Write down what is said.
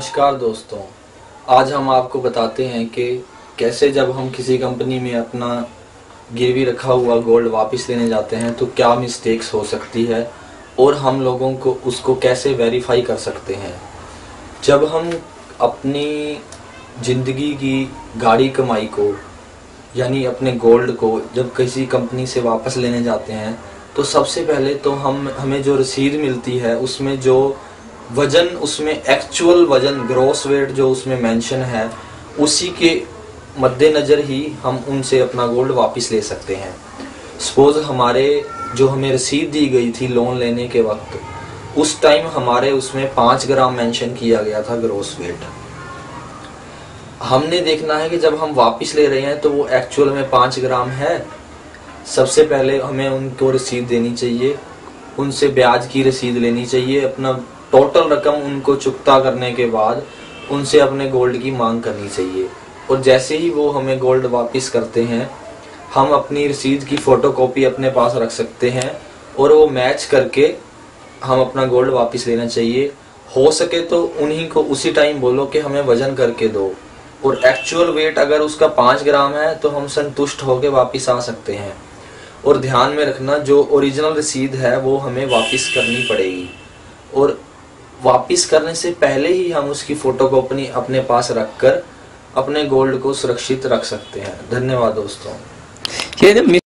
नमस्कार दोस्तों, आज हम आपको बताते हैं कि कैसे जब हम किसी कंपनी में अपना गिरवी रखा हुआ गोल्ड वापस लेने जाते हैं तो क्या मिस्टेक्स हो सकती है और हम लोगों को उसको कैसे वेरीफाई कर सकते हैं। जब हम अपनी ज़िंदगी की गाड़ी कमाई को यानी अपने गोल्ड को जब किसी कंपनी से वापस लेने जाते हैं तो सबसे पहले तो हमें जो रसीद मिलती है उसमें जो वज़न, उसमें एक्चुअल वज़न, ग्रॉस वेट जो उसमें मेंशन है उसी के मद्देनज़र ही हम उनसे अपना गोल्ड वापस ले सकते हैं। सपोज़ हमें रसीद दी गई थी लोन लेने के वक्त, उस टाइम हमारे उसमें 5 ग्राम मेंशन किया गया था ग्रॉस वेट। हमने देखना है कि जब हम वापस ले रहे हैं तो वो एक्चुअल में 5 ग्राम है। सबसे पहले हमें उनको रसीद देनी चाहिए, उनसे ब्याज की रसीद लेनी चाहिए, अपना टोटल रकम उनको चुकता करने के बाद उनसे अपने गोल्ड की मांग करनी चाहिए। और जैसे ही वो हमें गोल्ड वापस करते हैं हम अपनी रसीद की फ़ोटोकॉपी अपने पास रख सकते हैं और वो मैच करके हम अपना गोल्ड वापस लेना चाहिए। हो सके तो उन्हीं को उसी टाइम बोलो कि हमें वज़न करके दो, और एक्चुअल वेट अगर उसका 5 ग्राम है तो हम संतुष्ट होकर वापस आ सकते हैं। और ध्यान में रखना, जो ओरिजिनल रसीद है वो हमें वापस करनी पड़ेगी और वापस करने से पहले ही हम उसकी फ़ोटोकॉपी अपने पास रखकर अपने गोल्ड को सुरक्षित रख सकते हैं। धन्यवाद दोस्तों। ये